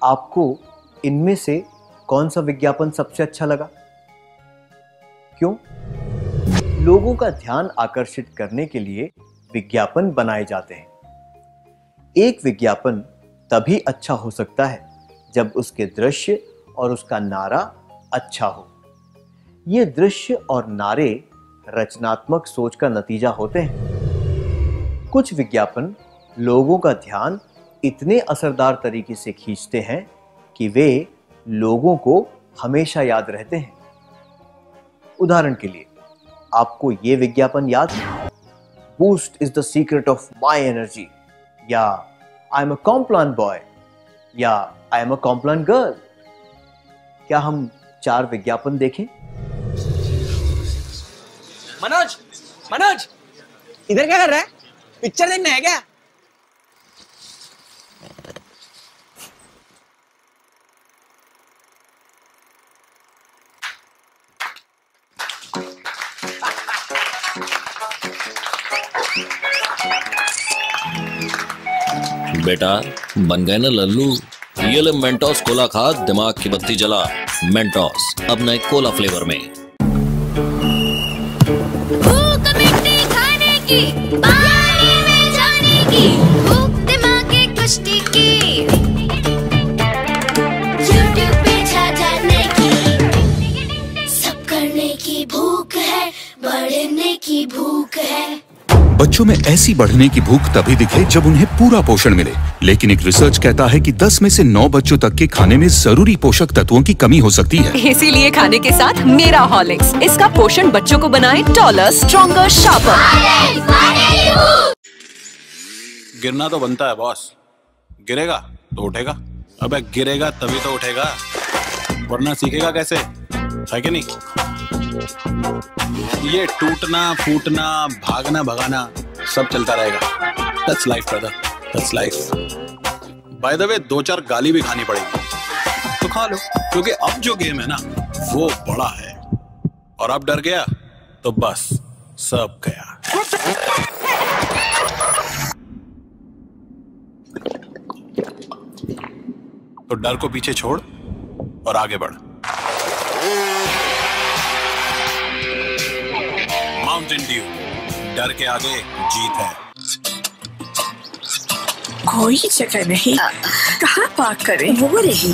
आपको इनमें से कौन सा विज्ञापन सबसे अच्छा लगा? क्यों? लोगों का ध्यान आकर्षित करने के लिए विज्ञापन बनाए जाते हैं। एक विज्ञापन तभी अच्छा हो सकता है जब उसके दृश्य और उसका नारा अच्छा हो। ये दृश्य और नारे रचनात्मक सोच का नतीजा होते हैं। कुछ विज्ञापन लोगों का ध्यान इतने असरदार तरीके से खींचते हैं कि वे लोगों को हमेशा याद रहते हैं। उदाहरण के लिए, आपको ये विज्ञापन याद है? Boost is the secret of my energy, या I am a Complan boy, या I am a Complan girl. क्या हम 4 विज्ञापन देखें? मनोज, मनोज, इधर क्या कर रहा है? पिक्चर देखना है क्या? बेटा बन गए ना लल्लू। ये ले मेंटोस कोला खा, दिमाग की बत्ती जला। मेंटोस अब नए कोला फ्लेवर में। भूख मिट्टी खाने की, पानी में जाने की, भूख दिमाग की कुश्ती की, यूट्यूब पे छा जाने की, सब करने की भूख है, बढ़ने की भूख है। बच्चों में ऐसी बढ़ने की भूख तभी दिखे जब उन्हें पूरा पोषण मिले, लेकिन एक रिसर्च कहता है कि 10 में से 9 बच्चों तक के खाने में जरूरी पोषक तत्वों की कमी हो सकती है। इसीलिए खाने के साथ मेरा हॉर्लिक्स, इसका पोषण बच्चों को बनाए टॉलर, स्ट्रॉन्गर, शार्पर। गिरना तो बनता है बॉस, गिरेगा तो उठेगा। अबे गिरेगा तभी तो उठेगा, वरना सीखेगा कैसे, है कि नहीं? ये टूटना फूटना, भागना भगाना सब चलता रहेगा। That's life brother, that's life. By the way 2-4 गाली भी खानी पड़ेगी तो खा लो, क्योंकि अब जो गेम है ना वो बड़ा है, और अब डर गया तो बस सब गया। तो डर को पीछे छोड़ और आगे बढ़। माउंटेन ड्यू, डर के आगे जीत है। कोई जगह नहीं, कहाँ पार्क करें? वो रही।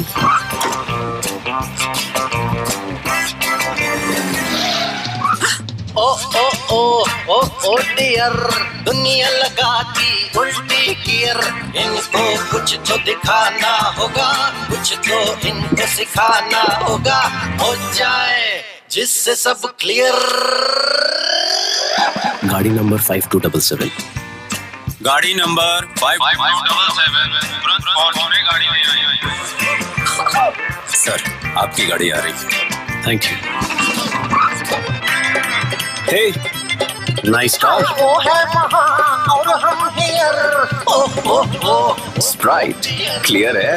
ओ ओ ओ ओ ओ डियर, दुनिया लगाती उल्टी गियर। इनको कुछ तो दिखाना होगा, कुछ तो इनको सिखाना होगा, हो जाए जिससे सब क्लियर। गाड़ी नंबर 5277। गाड़ी नंबर 5277, तुरंत पहुंच रही गाड़ी। सर आपकी गाड़ी आ रही है। Thank you. Hey nice talk. वो है वहाँ और हम here. Oh oh oh, Sprite clear है।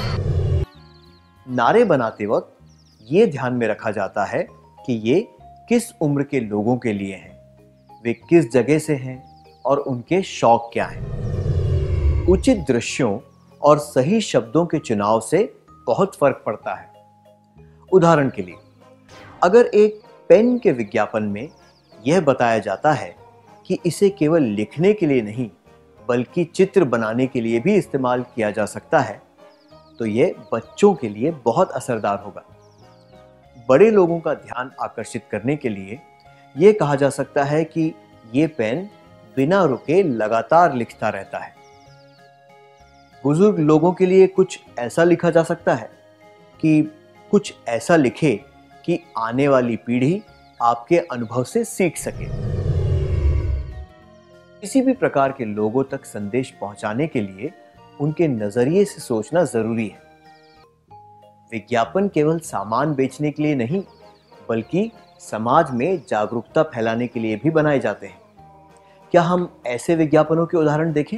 नारे बनाते वक्त ये ध्यान में रखा जाता है कि ये किस उम्र के लोगों के लिए हैं, वे किस जगह से हैं और उनके शौक क्या हैं। उचित दृश्यों और सही शब्दों के चुनाव से बहुत फर्क पड़ता है। उदाहरण के लिए, अगर एक पेन के विज्ञापन में यह बताया जाता है कि इसे केवल लिखने के लिए नहीं बल्कि चित्र बनाने के लिए भी इस्तेमाल किया जा सकता है, तो यह बच्चों के लिए बहुत असरदार होगा। बड़े लोगों का ध्यान आकर्षित करने के लिए यह कहा जा सकता है कि यह पेन बिना रुके लगातार लिखता रहता है। बुजुर्ग लोगों के लिए कुछ ऐसा लिखा जा सकता है कि कुछ ऐसा लिखे कि आने वाली पीढ़ी आपके अनुभव से सीख सके। किसी भी प्रकार के लोगों तक संदेश पहुंचाने के लिए उनके नजरिए से सोचना जरूरी है। विज्ञापन केवल सामान बेचने के लिए नहीं बल्कि समाज में जागरूकता फैलाने के लिए भी बनाए जाते हैं। क्या हम ऐसे विज्ञापनों के उदाहरण देखें?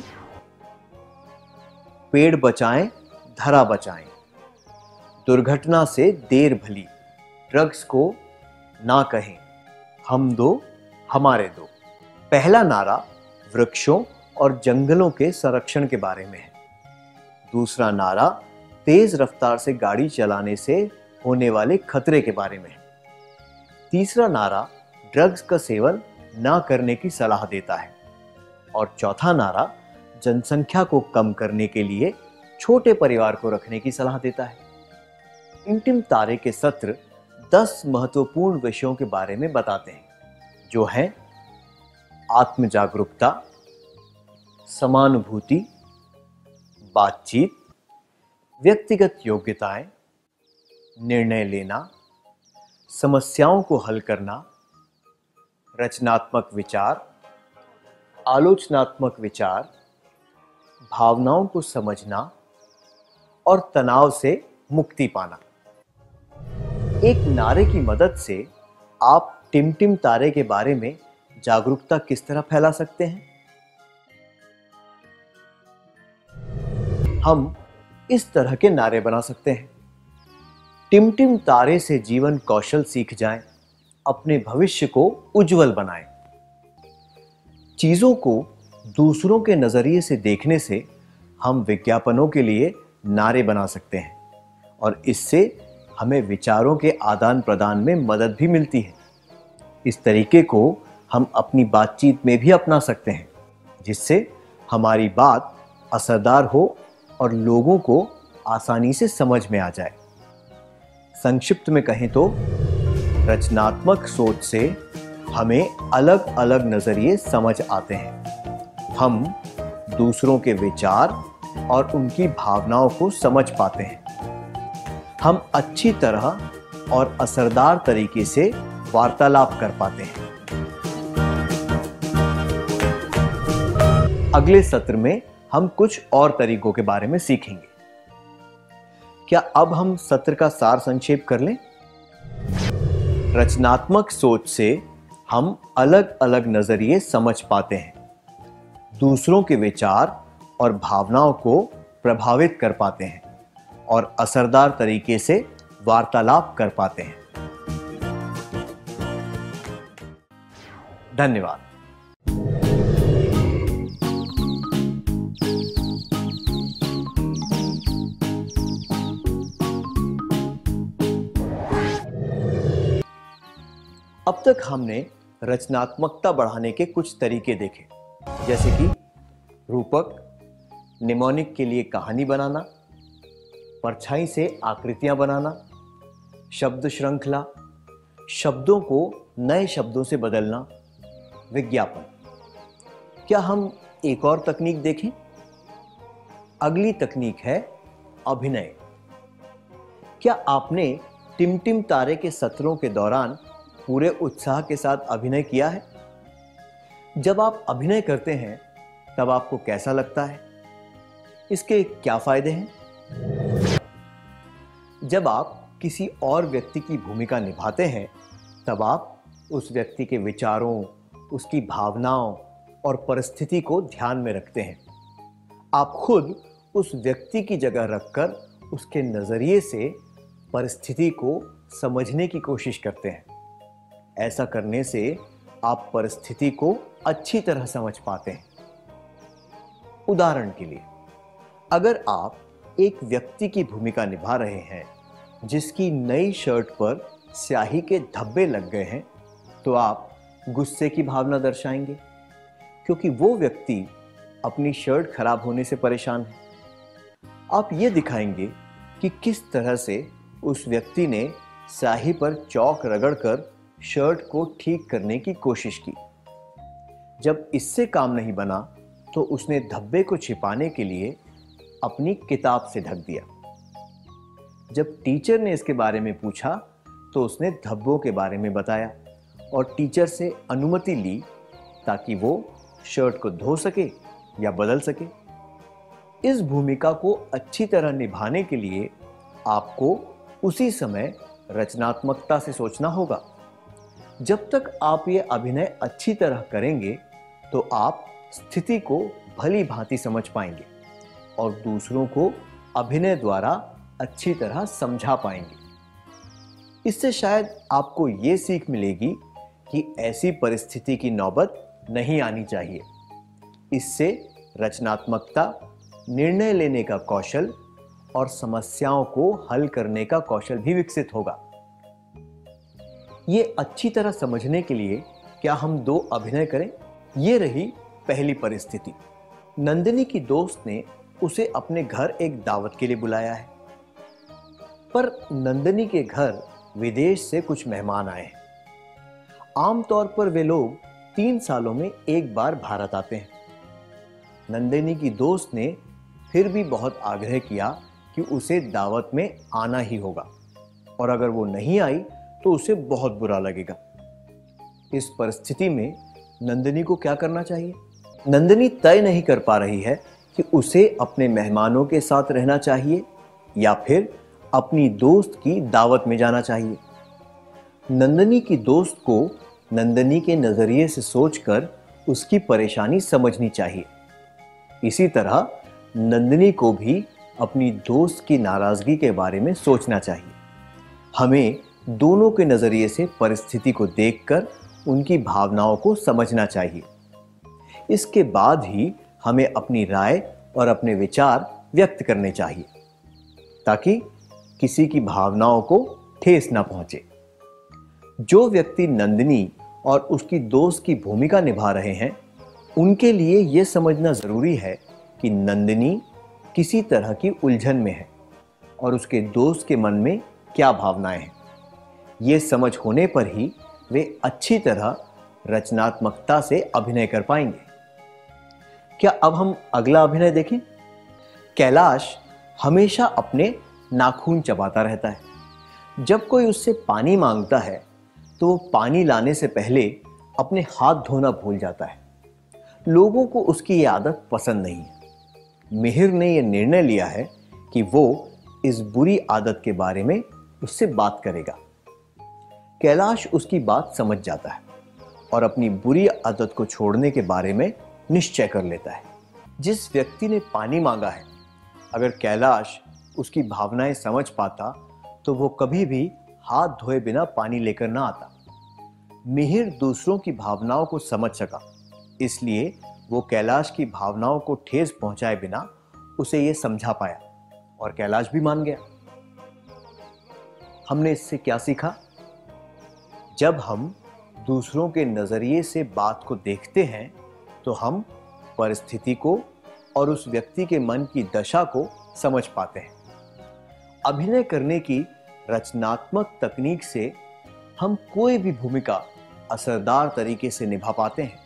पेड़ बचाएं, धरा बचाएं, दुर्घटना से देर भली, ड्रग्स को ना कहें, हम दो हमारे दो। पहला नारा वृक्षों और जंगलों के संरक्षण के बारे में है। दूसरा नारा तेज रफ्तार से गाड़ी चलाने से होने वाले खतरे के बारे में है। तीसरा नारा ड्रग्स का सेवन ना करने की सलाह देता है और चौथा नारा जनसंख्या को कम करने के लिए छोटे परिवार को रखने की सलाह देता है। इंटिम तारे के सत्र 10 महत्वपूर्ण विषयों के बारे में बताते हैं, जो हैं आत्म जागरूकता, समानुभूति, बातचीत, व्यक्तिगत योग्यताएं, निर्णय लेना, समस्याओं को हल करना, रचनात्मक विचार, आलोचनात्मक विचार, भावनाओं को समझना और तनाव से मुक्ति पाना। एक नारे की मदद से आप टिमटिम तारे के बारे में जागरूकता किस तरह फैला सकते हैं? हम इस तरह के नारे बना सकते हैं। टिमटिम तारे से जीवन कौशल सीख जाएं, अपने भविष्य को उज्जवल बनाएं। चीजों को दूसरों के नजरिए से देखने से हम विज्ञापनों के लिए नारे बना सकते हैं और इससे हमें विचारों के आदान प्रदान में मदद भी मिलती है। इस तरीके को हम अपनी बातचीत में भी अपना सकते हैं, जिससे हमारी बात असरदार हो और लोगों को आसानी से समझ में आ जाए। संक्षिप्त में कहें तो रचनात्मक सोच से हमें अलग अलग नजरिए समझ आते हैं। हम दूसरों के विचार और उनकी भावनाओं को समझ पाते हैं। हम अच्छी तरह और असरदार तरीके से वार्तालाप कर पाते हैं। अगले सत्र में हम कुछ और तरीकों के बारे में सीखेंगे। क्या अब हम सत्र का सार संक्षेप कर लें? रचनात्मक सोच से हम अलग अलग नजरिए समझ पाते हैं, दूसरों के विचार और भावनाओं को प्रभावित कर पाते हैं और असरदार तरीके से वार्तालाप कर पाते हैं। धन्यवाद। अब तक हमने रचनात्मकता बढ़ाने के कुछ तरीके देखे, जैसे कि रूपक, निमोनिक के लिए कहानी बनाना, परछाई से आकृतियां बनाना, शब्द श्रृंखला, शब्दों को नए शब्दों से बदलना, विज्ञापन। क्या हम एक और तकनीक देखें? अगली तकनीक है अभिनय। क्या आपने टिमटिम तारे के सत्रों के दौरान पूरे उत्साह के साथ अभिनय किया है? जब आप अभिनय करते हैं तब आपको कैसा लगता है? इसके क्या फायदे हैं? जब आप किसी और व्यक्ति की भूमिका निभाते हैं तब आप उस व्यक्ति के विचारों, उसकी भावनाओं और परिस्थिति को ध्यान में रखते हैं। आप खुद उस व्यक्ति की जगह रखकर उसके नजरिए से परिस्थिति को समझने की कोशिश करते हैं। ऐसा करने से आप परिस्थिति को अच्छी तरह समझ पाते हैं। उदाहरण के लिए, अगर आप एक व्यक्ति की भूमिका निभा रहे हैं जिसकी नई शर्ट पर स्याही के धब्बे लग गए हैं, तो आप गुस्से की भावना दर्शाएंगे, क्योंकि वो व्यक्ति अपनी शर्ट खराब होने से परेशान है। आप ये दिखाएंगे कि किस तरह से उस व्यक्ति ने स्याही पर चौक रगड़कर शर्ट को ठीक करने की कोशिश की। जब इससे काम नहीं बना तो उसने धब्बे को छिपाने के लिए अपनी किताब से ढक दिया। जब टीचर ने इसके बारे में पूछा तो उसने धब्बों के बारे में बताया और टीचर से अनुमति ली ताकि वो शर्ट को धो सके या बदल सके। इस भूमिका को अच्छी तरह निभाने के लिए आपको उसी समय रचनात्मकता से सोचना होगा। जब तक आप ये अभिनय अच्छी तरह करेंगे तो आप स्थिति को भली भांति समझ पाएंगे और दूसरों को अभिनय द्वारा अच्छी तरह समझा पाएंगे। इससे शायद आपको ये सीख मिलेगी कि ऐसी परिस्थिति की नौबत नहीं आनी चाहिए। इससे रचनात्मकता, निर्णय लेने का कौशल और समस्याओं को हल करने का कौशल भी विकसित होगा। ये अच्छी तरह समझने के लिए क्या हम दो अभिनय करें? ये रही पहली परिस्थिति। नंदिनी की दोस्त ने उसे अपने घर एक दावत के लिए बुलाया है, पर नंदिनी के घर विदेश से कुछ मेहमान आए हैं। आमतौर पर वे लोग 3 सालों में एक बार भारत आते हैं। नंदिनी की दोस्त ने फिर भी बहुत आग्रह किया कि उसे दावत में आना ही होगा, और अगर वो नहीं आई तो उसे बहुत बुरा लगेगा। इस परिस्थिति में नंदिनी को क्या करना चाहिए? नंदिनी तय नहीं कर पा रही है कि उसे अपने मेहमानों के साथ रहना चाहिए या फिर अपनी दोस्त की दावत में जाना चाहिए। नंदिनी की दोस्त को नंदिनी के नजरिए से सोचकर उसकी परेशानी समझनी चाहिए। इसी तरह नंदिनी को भी अपनी दोस्त की नाराजगी के बारे में सोचना चाहिए। हमें दोनों के नजरिए से परिस्थिति को देखकर उनकी भावनाओं को समझना चाहिए। इसके बाद ही हमें अपनी राय और अपने विचार व्यक्त करने चाहिए, ताकि किसी की भावनाओं को ठेस ना पहुंचे। जो व्यक्ति नंदिनी और उसकी दोस्त की भूमिका निभा रहे हैं, उनके लिए यह समझना जरूरी है कि नंदिनी किसी तरह की उलझन में है और उसके दोस्त के मन में क्या भावनाएं हैं। ये समझ होने पर ही वे अच्छी तरह रचनात्मकता से अभिनय कर पाएंगे। क्या अब हम अगला अभिनय देखें? कैलाश हमेशा अपने नाखून चबाता रहता है। जब कोई उससे पानी मांगता है तो वो पानी लाने से पहले अपने हाथ धोना भूल जाता है। लोगों को उसकी ये आदत पसंद नहीं है। मिहिर ने यह निर्णय लिया है कि वो इस बुरी आदत के बारे में उससे बात करेगा। कैलाश उसकी बात समझ जाता है और अपनी बुरी आदत को छोड़ने के बारे में निश्चय कर लेता है। जिस व्यक्ति ने पानी मांगा है, अगर कैलाश उसकी भावनाएं समझ पाता तो वो कभी भी हाथ धोए बिना पानी लेकर ना आता। मिहिर दूसरों की भावनाओं को समझ सका, इसलिए वो कैलाश की भावनाओं को ठेस पहुंचाए बिना उसे ये समझा पाया और कैलाश भी मान गया। हमने इससे क्या सीखा? जब हम दूसरों के नजरिए से बात को देखते हैं तो हम परिस्थिति को और उस व्यक्ति के मन की दशा को समझ पाते हैं। अभिनय करने की रचनात्मक तकनीक से हम कोई भी भूमिका असरदार तरीके से निभा पाते हैं।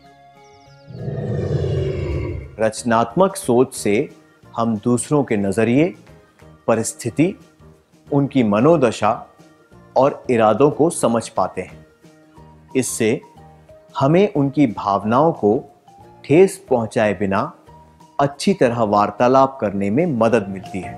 रचनात्मक सोच से हम दूसरों के नजरिए, परिस्थिति, उनकी मनोदशा और इरादों को समझ पाते हैं। इससे हमें उनकी भावनाओं को ठेस पहुंचाए बिना अच्छी तरह वार्तालाप करने में मदद मिलती है।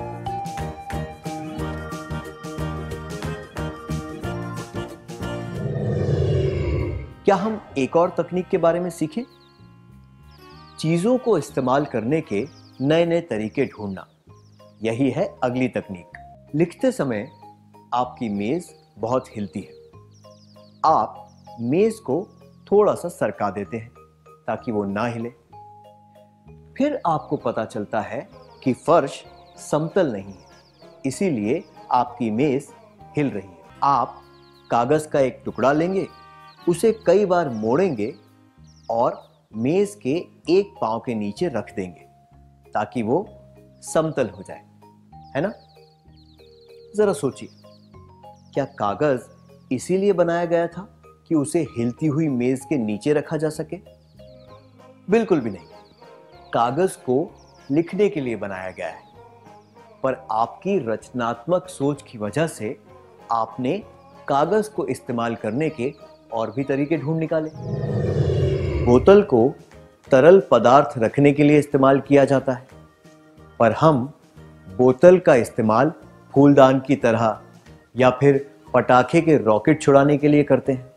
क्या हम एक और तकनीक के बारे में सीखें? चीजों को इस्तेमाल करने के नए नए तरीके ढूंढना। यही है अगली तकनीक। लिखते समय आपकी मेज बहुत हिलती है। आप मेज को थोड़ा सा सरका देते हैं ताकि वो ना हिले। फिर आपको पता चलता है कि फर्श समतल नहीं है, इसीलिए आपकी मेज हिल रही है। आप कागज का एक टुकड़ा लेंगे, उसे कई बार मोड़ेंगे और मेज के एक पांव के नीचे रख देंगे ताकि वो समतल हो जाए, है ना? जरा सोचिए, क्या कागज इसीलिए बनाया गया था कि उसे हिलती हुई मेज के नीचे रखा जा सके? बिल्कुल भी नहीं। कागज को लिखने के लिए बनाया गया है, पर आपकी रचनात्मक सोच की वजह से आपने कागज को इस्तेमाल करने के और भी तरीके ढूंढ निकाले। बोतल को तरल पदार्थ रखने के लिए इस्तेमाल किया जाता है, पर हम बोतल का इस्तेमाल फूलदान की तरह या फिर पटाखे के रॉकेट छुड़ाने के लिए करते हैं।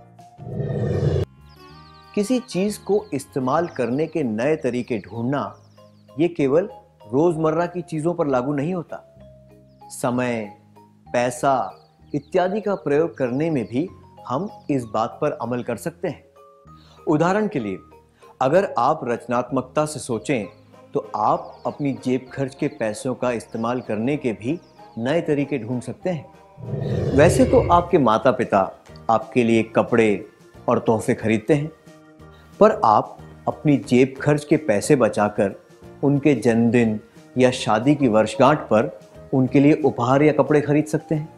किसी चीज को इस्तेमाल करने के नए तरीके ढूंढना ये केवल रोजमर्रा की चीजों पर लागू नहीं होता। समय, पैसा इत्यादि का प्रयोग करने में भी हम इस बात पर अमल कर सकते हैं। उदाहरण के लिए, अगर आप रचनात्मकता से सोचें तो आप अपनी जेब खर्च के पैसों का इस्तेमाल करने के भी नए तरीके ढूंढ सकते हैं। वैसे तो आपके माता पिता आपके लिए कपड़े और तोहफे खरीदते हैं, पर आप अपनी जेब खर्च के पैसे बचाकर उनके जन्मदिन या शादी की वर्षगांठ पर उनके लिए उपहार या कपड़े खरीद सकते हैं।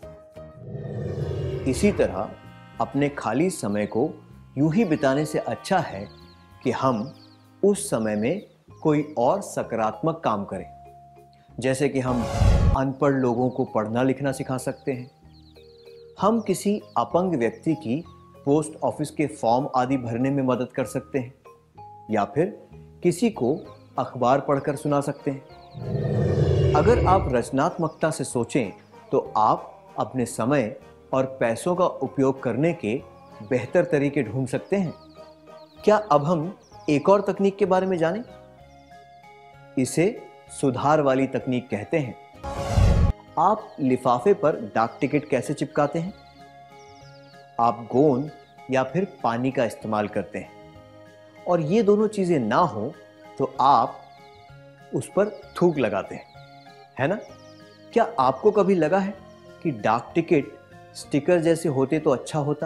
इसी तरह अपने खाली समय को यूं ही बिताने से अच्छा है कि हम उस समय में कोई और सकारात्मक काम करें, जैसे कि हम अनपढ़ लोगों को पढ़ना लिखना सिखा सकते हैं, हम किसी अपंग व्यक्ति की पोस्ट ऑफिस के फॉर्म आदि भरने में मदद कर सकते हैं, या फिर किसी को अखबार पढ़कर सुना सकते हैं। अगर आप रचनात्मकता से सोचें तो आप अपने समय और पैसों का उपयोग करने के बेहतर तरीके ढूंढ सकते हैं। क्या अब हम एक और तकनीक के बारे में जानें? इसे सुधार वाली तकनीक कहते हैं। आप लिफाफे पर डाक टिकट कैसे चिपकाते हैं? आप गोंद या फिर पानी का इस्तेमाल करते हैं, और ये दोनों चीजें ना हो तो आप उस पर थूक लगाते हैं, है ना? क्या आपको कभी लगा है कि डाक टिकट स्टिकर जैसे होते तो अच्छा होता?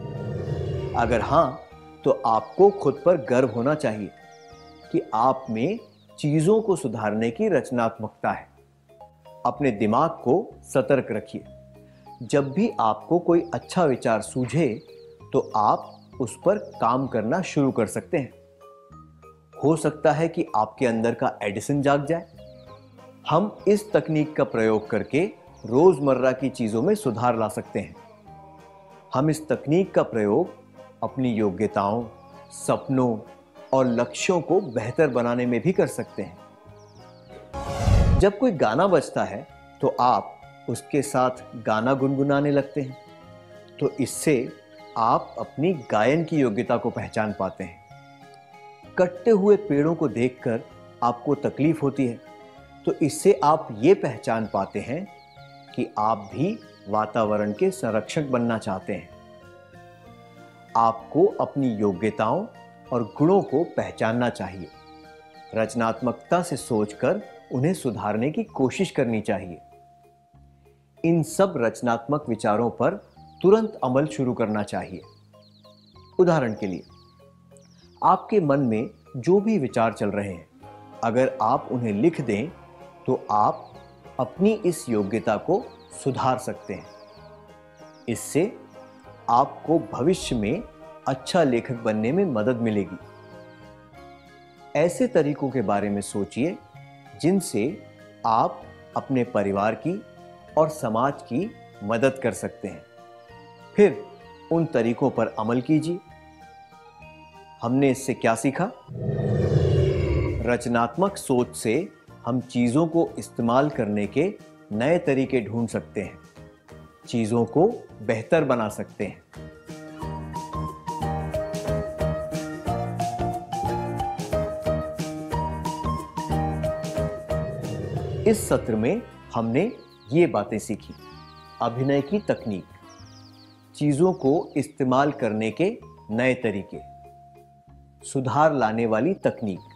अगर हां, तो आपको खुद पर गर्व होना चाहिए कि आप में चीजों को सुधारने की रचनात्मकता है। अपने दिमाग को सतर्क रखिए। जब भी आपको कोई अच्छा विचार सूझे तो आप उस पर काम करना शुरू कर सकते हैं। हो सकता है कि आपके अंदर का एडिसन जाग जाए। हम इस तकनीक का प्रयोग करके रोजमर्रा की चीजों में सुधार ला सकते हैं। हम इस तकनीक का प्रयोग अपनी योग्यताओं, सपनों और लक्ष्यों को बेहतर बनाने में भी कर सकते हैं। जब कोई गाना बजता है तो आप उसके साथ गाना गुनगुनाने लगते हैं, तो इससे आप अपनी गायन की योग्यता को पहचान पाते हैं। कटते हुए पेड़ों को देखकर आपको तकलीफ होती है, तो इससे आप ये पहचान पाते हैं कि आप भी वातावरण के संरक्षक बनना चाहते हैं। आपको अपनी योग्यताओं और गुणों को पहचानना चाहिए। रचनात्मकता से सोचकर उन्हें सुधारने की कोशिश करनी चाहिए। इन सब रचनात्मक विचारों पर तुरंत अमल शुरू करना चाहिए। उदाहरण के लिए, आपके मन में जो भी विचार चल रहे हैं, अगर आप उन्हें लिख दें तो आप अपनी इस योग्यता को सुधार सकते हैं। इससे आपको भविष्य में अच्छा लेखक बनने में मदद मिलेगी। ऐसे तरीकों के बारे में सोचिए जिनसे आप अपने परिवार की और समाज की मदद कर सकते हैं। फिर उन तरीकों पर अमल कीजिए। हमने इससे क्या सीखा? रचनात्मक सोच से हम चीजों को इस्तेमाल करने के नए तरीके ढूंढ सकते हैं, चीजों को बेहतर बना सकते हैं। इस सत्र में हमने ये बातें सीखी: अभिनय की तकनीक, चीजों को इस्तेमाल करने के नए तरीके, सुधार लाने वाली तकनीक।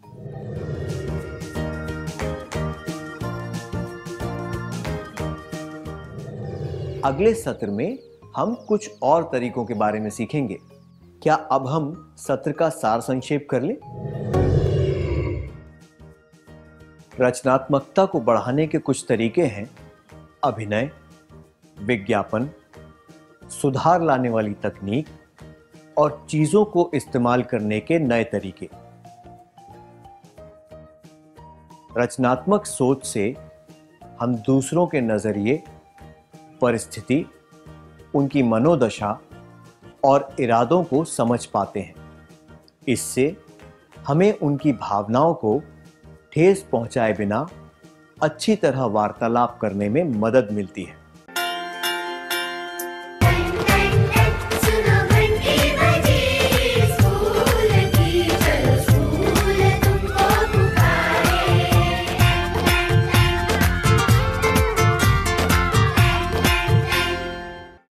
अगले सत्र में हम कुछ और तरीकों के बारे में सीखेंगे। क्या अब हम सत्र का सार संक्षेप कर लें? रचनात्मकता को बढ़ाने के कुछ तरीके हैं: अभिनय, विज्ञापन, सुधार लाने वाली तकनीक और चीजों को इस्तेमाल करने के नए तरीके। रचनात्मक सोच से हम दूसरों के नजरिए, परिस्थिति, उनकी मनोदशा और इरादों को समझ पाते हैं। इससे हमें उनकी भावनाओं को ठेस पहुंचाए बिना अच्छी तरह वार्तालाप करने में मदद मिलती है।